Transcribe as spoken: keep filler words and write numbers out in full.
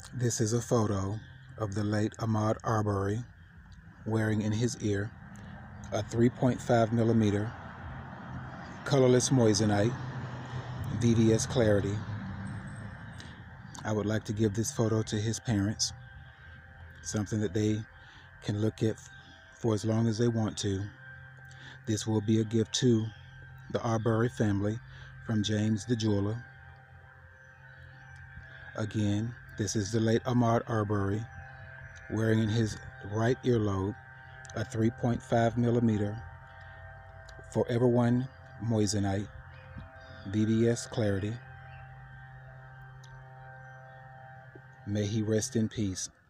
This is a photo of the late Ahmaud Arbery wearing in his ear a three point five millimeter colorless moissanite V V S clarity. I would like to give this photo to his parents, something that they can look at for as long as they want to. This will be a gift to the Arbery family from James the jeweler. Again, this is the late Ahmaud Arbery wearing in his right earlobe a three point five millimeter Forever One moissanite V V S clarity. May he rest in peace.